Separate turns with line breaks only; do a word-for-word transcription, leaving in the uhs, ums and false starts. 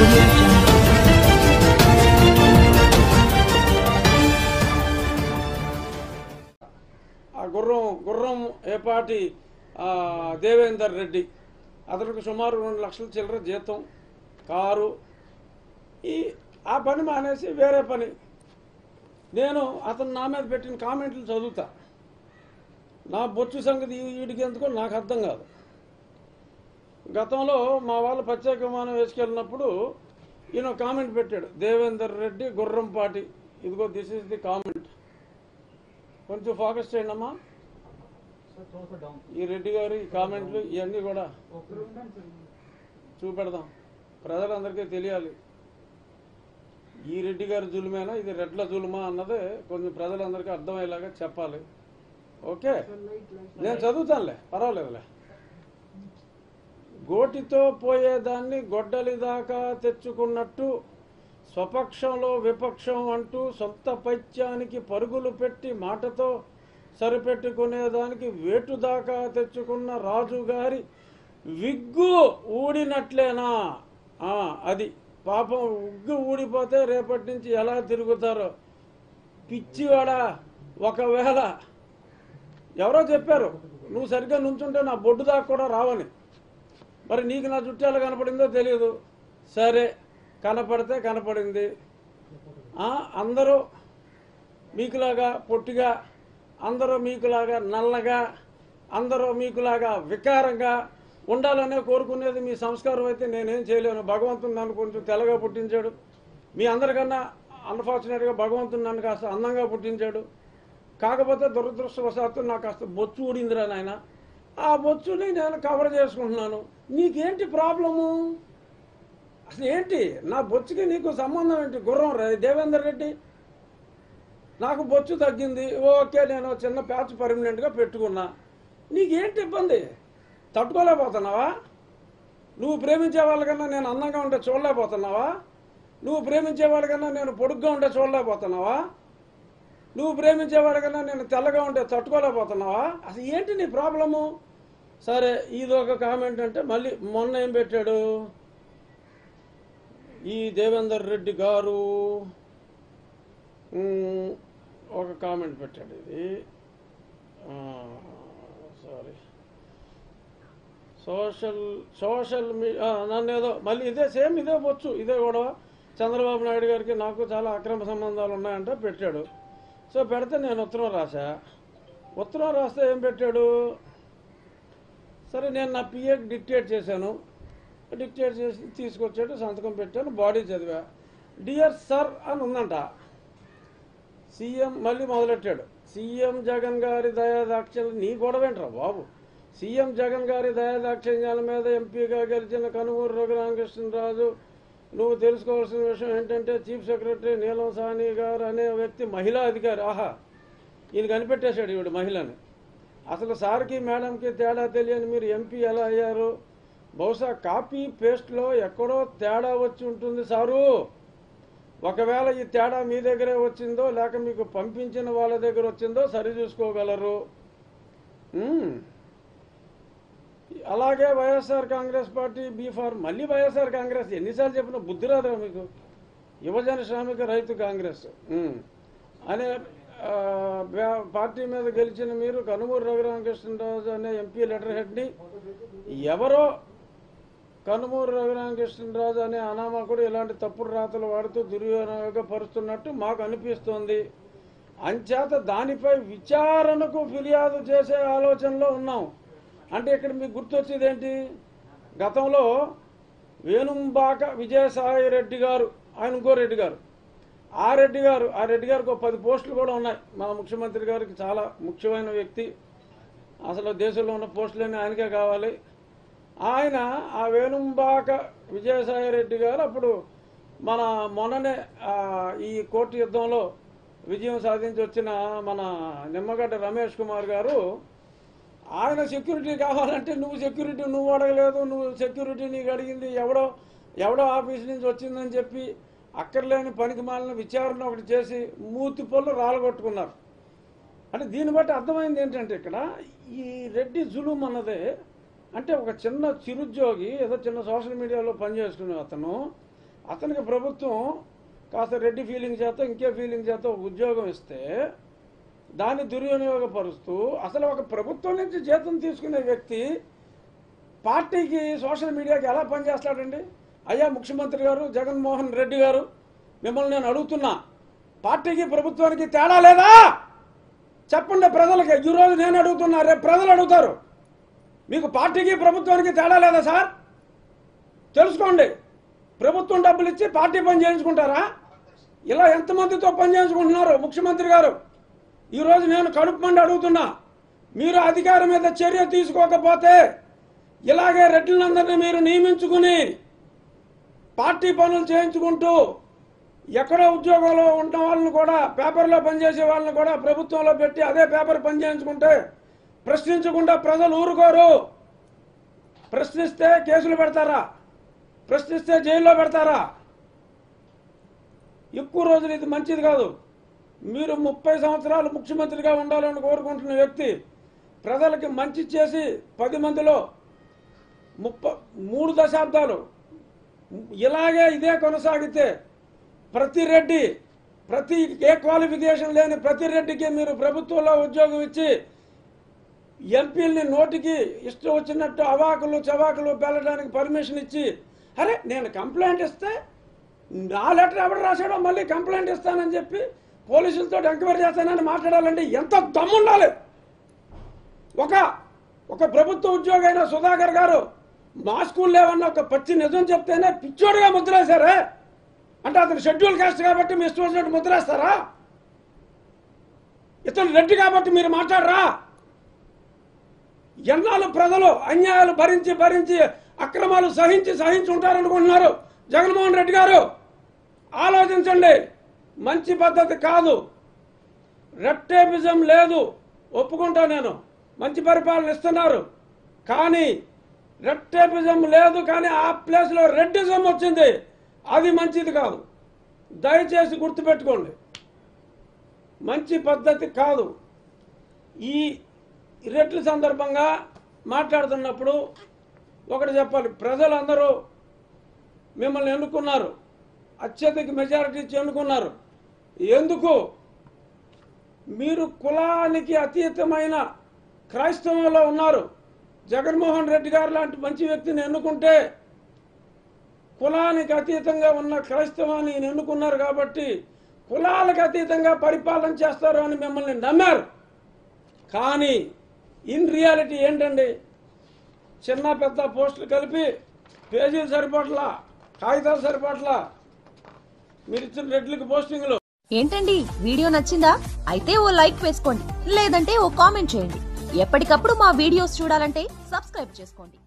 audio jungle.
గుర్రం గుర్రం ఏపాటి దేవేందర్ రెడ్డి అతనికి సుమారు రెండు లక్షల చిల్లర జీతం, కారు. ఈ ఆ పని మానేసి వేరే పని. నేను అతను నా మీద పెట్టిన కామెంట్లు చదువుతా. నా బొచ్చు సంగతి వీడికి ఎందుకో నాకు అర్థం కాదు. గతంలో మా వాళ్ళు ప్రత్యేక విమానం వేసుకెళ్ళినప్పుడు ఈయన కామెంట్ పెట్టాడు, దేవేందర్ రెడ్డి గుర్రంపాటి. ఇదిగో దిస్ ఈజ్ ది కామెంట్. కొంచెం ఫోకస్ చేయండి అమ్మా. ఈ రెడ్డి గారు ఈ కామెంట్లు ఇవన్నీ కూడా చూపెడదాం, ప్రజలందరికీ తెలియాలి. ఈ రెడ్డి గారి జులుమేనా, ఇది రెడ్ల జులుమా అన్నది కొంచెం ప్రజలందరికీ అర్థమయ్యేలాగా చెప్పాలి. ఓకే, నేను చదువుతానులే, పర్వాలేదులే. గోటితో పోయేదాన్ని గొడ్డలి దాకా తెచ్చుకున్నట్టు స్వపక్షంలో విపక్షం అంటూ సొంత పైత్యానికి పరుగులు పెట్టి మాటతో సరిపెట్టుకునేదానికి వేటు దాకా తెచ్చుకున్న రాజుగారి విగ్గు ఊడినట్లేనా? అది పాపం, విగ్గు ఊడిపోతే రేపటి నుంచి ఎలా తిరుగుతారో పిచ్చివాడా. ఒకవేళ ఎవరో చెప్పారు నువ్వు సరిగ్గా నుంచుంటే నా బొడ్డు దాకా కూడా రావని. మరి నీకు నా జుట్టు ఎలా కనపడిందో తెలియదు. సరే, కనపడితే కనపడింది. అందరూ మీకులాగా పొట్టిగా, అందరూ మీకులాగా నల్లగా, అందరూ మీకులాగా వికారంగా ఉండాలనే కోరుకునేది మీ సంస్కారం అయితే నేనేం చేయలేను. భగవంతుడు నన్ను కొంచెం తెల్లగా పుట్టించాడు. మీ అందరికన్నా అన్ఫార్చునేట్గా భగవంతుడు నన్ను కాస్త అందంగా పుట్టించాడు. కాకపోతే దురదృష్టవశాత్తు నాకు కాస్త బొచ్చు ఊడిందిరా నాయన. ఆ బొచ్చుని నేను కవర్ చేసుకుంటున్నాను. నీకేంటి ప్రాబ్లము? అసలు ఏంటి నా బొచ్చుకి నీకు సంబంధం ఏంటి? గుర్రం దేవేందర్ రెడ్డి, నాకు బొచ్చు తగ్గింది, ఓకే, నేను చిన్న ప్యాచ్ పర్మనెంట్గా పెట్టుకున్నా. నీకేంటి ఇబ్బంది? తట్టుకోలేకపోతున్నావా? నువ్వు ప్రేమించే వాళ్ళకన్నా నేను అందంగా ఉంటే చూడలేకపోతున్నావా? నువ్వు ప్రేమించే వాళ్ళకన్నా నేను పొడుగ్గా ఉంటే చూడలేకపోతున్నావా? నువ్వు ప్రేమించే వాళ్ళకన్నా నేను తెల్లగా ఉంటే తట్టుకోలేకపోతున్నావా? అసలు ఏంటి నీ ప్రాబ్లము? సరే, ఇదొక కామెంట్. అంటే మళ్ళీ మొన్న ఏం పెట్టాడు ఈ దేవేందర్ రెడ్డి గారు? ఒక కామెంట్ పెట్టాడు. ఇది సారీ సోషల్ సోషల్ మీడియా నన్ను ఏదో మళ్ళీ ఇదే సేమ్ ఇదే వచ్చు ఇదే గొడవ. చంద్రబాబు నాయుడు గారికి నాకు చాలా అక్రమ సంబంధాలు ఉన్నాయంటే పెట్టాడు. సో పెడితే నేను ఉత్తరం రాశా. ఉత్తరం రాస్తే ఏం పెట్టాడు? సరే, నేను నా పిఏకి డిక్టేట్ చేశాను. డిక్టేట్ చేసి తీసుకొచ్చాడు, సంతకం పెట్టాను, బాడీ చదివా. డియర్ సార్ అని ఉందంట. సీఎం మళ్ళీ మొదలెట్టాడు. సీఎం జగన్ గారి దయాదాక్షిణ్యం. నీ గొడవేంట్రా బాబు? సీఎం జగన్ గారి దయాదాక్షిణ్యాల మీద ఎంపీగా గెలిచిన కనుమూరు రఘురామకృష్ణరాజు, నువ్వు తెలుసుకోవాల్సిన విషయం ఏంటంటే చీఫ్ సెక్రటరీ నీలం సాహ్ని గారు అనే వ్యక్తి మహిళా అధికారి. ఆహా, ఈయన కనిపెట్టేశాడు ఈవిడ మహిళని. అసలు సార్కి మేడంకి తేడా తెలియని మీరు ఎంపీ ఎలా అయ్యారు? బహుశా కాపీ పేస్ట్లో ఎక్కడో తేడా వచ్చి ఉంటుంది సారు. ఒకవేళ ఈ తేడా మీ దగ్గరే వచ్చిందో లేక మీకు పంపించిన వాళ్ళ దగ్గర వచ్చిందో సరి చూసుకోగలరు. అలాగే వైఎస్ఆర్ కాంగ్రెస్ పార్టీ బీఫార్. మళ్ళీ వైఎస్ఆర్ కాంగ్రెస్ ఎన్నిసార్లు చెప్పినా బుద్ధి రాదురా మీకు? యువజన శ్రామిక రైతు కాంగ్రెస్ అనే పార్టీ మీద గెలిచిన మీరు కనుమూరు రఘురామకృష్ణరాజు అనే ఎంపీ లెటర్ హెడ్ని ఎవరో కనుమూరు రఘురామకృష్ణరాజు అనే అనామకుడు ఇలాంటి తప్పుడు రాతలు వాడుతూ దుర్వినియోగపరుస్తున్నట్టు మాకు అనిపిస్తోంది. అంచేత దానిపై విచారణకు ఫిర్యాదు చేసే ఆలోచనలో ఉన్నాం. అంటే ఇక్కడ మీకు గుర్తొచ్చేది ఏంటి? గతంలో వేణుంబాక విజయసాయి రెడ్డి గారు, ఆయన ఇంకో రెడ్డి గారు, ఆ రెడ్డి గారు ఆ రెడ్డి గారికి ఒక పది పోస్టులు కూడా ఉన్నాయి. మన ముఖ్యమంత్రి గారికి చాలా ముఖ్యమైన వ్యక్తి. అసలు దేశంలో ఉన్న పోస్టులన్నీ ఆయనకే కావాలి. ఆయన ఆ వేణుంబాక విజయసాయి రెడ్డి గారు అప్పుడు మన మొన్ననే ఈ కోర్టు యుద్ధంలో విజయం సాధించి వచ్చిన మన నిమ్మగడ్డ రమేష్ కుమార్ గారు, ఆయన సెక్యూరిటీ కావాలంటే నువ్వు సెక్యూరిటీ నువ్వు అడగలేదు, నువ్వు సెక్యూరిటీ నీకు అడిగింది ఎవడో ఎవడో ఆఫీస్ నుంచి వచ్చిందని చెప్పి అక్కర్లేని పనికి మాలిన విచారణ ఒకటి చేసి మూతి పళ్ళు రాలగొట్టుకున్నారు. అంటే దీన్ని బట్టి అర్థమైంది ఏంటంటే ఇక్కడ ఈ రెడ్డి జులుం అన్నదే అంటే ఒక చిన్న చిరుద్యోగి ఏదో చిన్న సోషల్ మీడియాలో పనిచేసుకునే అతను అతనికి ప్రభుత్వం కాస్త రెడ్డి ఫీలింగ్ చేత ఇంకే ఫీలింగ్ చేత ఉద్యోగం ఇస్తే దాన్ని దుర్వినియోగపరుస్తూ అసలు ఒక ప్రభుత్వం నుంచి జీతం తీసుకునే వ్యక్తి పార్టీకి సోషల్ మీడియాకి ఎలా పనిచేస్తాడండి? అయ్యా ముఖ్యమంత్రి గారు జగన్మోహన్ రెడ్డి గారు, మిమ్మల్ని నేను అడుగుతున్నా, పార్టీకి ప్రభుత్వానికి తేడా లేదా? చెప్పండి ప్రజలకి. ఈరోజు నేను అడుగుతున్నా, రేపు ప్రజలు అడుగుతారు. మీకు పార్టీకి ప్రభుత్వానికి తేడా లేదా సార్? తెలుసుకోండి. ప్రభుత్వం డబ్బులు ఇచ్చి పార్టీ పని చేయించుకుంటారా? ఇలా ఎంతమందితో పని చేయించుకుంటున్నారు ముఖ్యమంత్రి గారు? ఈరోజు నేను కడుపు మండి అడుగుతున్నా, మీరు అధికారం మీద చర్య తీసుకోకపోతే ఇలాగే రెడ్లందరినీ మీరు నియమించుకుని పార్టీ పనులు చేయించుకుంటూ ఎక్కడో ఉద్యోగంలో ఉన్న వాళ్ళని కూడా, పేపర్లో పనిచేసే వాళ్ళని కూడా ప్రభుత్వంలో పెట్టి అదే పేపర్ పని చేయించుకుంటే ప్రశ్నించకుండా ప్రజలు ఊరుకోరు. ప్రశ్నిస్తే కేసులు పెడతారా? ప్రశ్నిస్తే జైల్లో పెడతారా? ఎక్కువ రోజులు ఇది మంచిది కాదు. మీరు ముప్పై సంవత్సరాలు ముఖ్యమంత్రిగా ఉండాలని కోరుకుంటున్న వ్యక్తి ప్రజలకి మంచి చేసి పది మందిలో ముప్ప మూడు దశాబ్దాలు ఇలాగే ఇదే కొనసాగితే ప్రతి రెడ్డి, ప్రతి ఏ క్వాలిఫికేషన్ లేని ప్రతి రెడ్డికి మీరు ప్రభుత్వంలో ఉద్యోగం ఇచ్చి ఎంపీలని నోటికి ఇష్టం వచ్చినట్టు అవాకులు చవాకులు పెళ్ళడానికి పర్మిషన్ ఇచ్చి, అరే నేను కంప్లైంట్ ఇస్తే నా లెటర్ ఎవరు రాశాడో మళ్ళీ కంప్లైంట్ ఇస్తానని చెప్పి పోలీసులతో ఎంక్వైరీ చేస్తానని మాట్లాడాలంటే ఎంత దమ్ముండాలి? ఒక ఒక ప్రభుత్వ ఉద్యోగి అయిన సుధాకర్ గారు మా స్కూల్లో ఏమన్నా ఒక పచ్చి నిజం చెప్తేనే పిచ్చోడుగా ముద్రేశారే అంటే అతను షెడ్యూల్ కాస్ట్ కాబట్టి మీ ఇష్టం వచ్చినట్టు ముద్రేస్తారా? ఇతను రెడ్డి కాబట్టి మీరు మాట్లాడరా? ఎన్నాళ్ళు ప్రజలు అన్యాయాలు భరించి భరించి అక్రమాలు సహించి సహించి ఉంటారనుకుంటున్నారు? జగన్మోహన్ రెడ్డి గారు ఆలోచించండి. మంచి పద్ధతి కాదు. రెప్టేపిజం లేదు, ఒప్పుకుంటా నేను. మంచి పరిపాలన ఇస్తున్నారు, కానీ రెప్టేపిజం లేదు. కానీ ఆ ప్లేస్లో రెడ్డిజం వచ్చింది, అది మంచిది కాదు. దయచేసి గుర్తుపెట్టుకోండి, మంచి పద్ధతి కాదు. ఈ రెడ్ల సందర్భంగా మాట్లాడుతున్నప్పుడు ఒకటి చెప్పాలి, ప్రజలందరూ మిమ్మల్ని ఎన్నుకున్నారు, అత్యధిక మెజారిటీ ఇచ్చి ఎన్నుకున్నారు. ఎందుకు? మీరు కులానికి అతీతమైన క్రైస్తవంలో ఉన్నారు. జగన్మోహన్ రెడ్డి గారు లాంటి మంచి వ్యక్తిని ఎన్నుకుంటే కులానికి అతీతంగా ఉన్న క్రైస్తవాన్ని ఎన్నుకున్నారు కాబట్టి కులాలకు అతీతంగా పరిపాలన చేస్తారు అని మిమ్మల్ని నమ్మారు. కానీ ఇన్ రియాలిటీ ఏంటండి? చిన్న పెద్ద పోస్టులు కలిపి పేజీలు సరిపోట్లా, కాగితాలు సరిపోట్లా. మీరు ఇచ్చిన రెడ్లకి పోస్టింగ్లు.
ఏంటండి వీడియో నచ్చిందా? అయితే ఓ లైక్ వేసుకోండి, లేదంటే ఓ కామెంట్ చేయండి. ఎప్పటికప్పుడు మా వీడియోస్ చూడాలంటే సబ్స్క్రైబ్ చేసుకోండి.